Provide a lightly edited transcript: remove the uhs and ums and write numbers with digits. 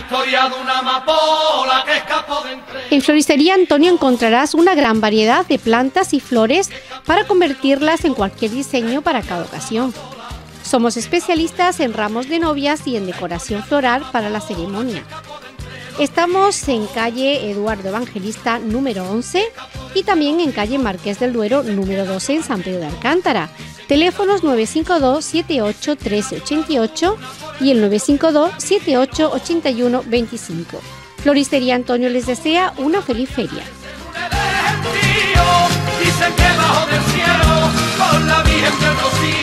historia de una amapola que escapó de entre... En Floristería Antonio encontrarás una gran variedad de plantas y flores para convertirlas en cualquier diseño para cada ocasión. Somos especialistas en ramos de novias y en decoración floral para la ceremonia. Estamos en calle Eduardo Evangelista número 11 y también en calle Marqués del Duero número 12 en San Pedro de Alcántara. Teléfonos 952 78 13 88 y el 952 78 81 25. Floristería Antonio les desea una feliz feria. Dicen que bajo del cielo con la Virgen del Rocío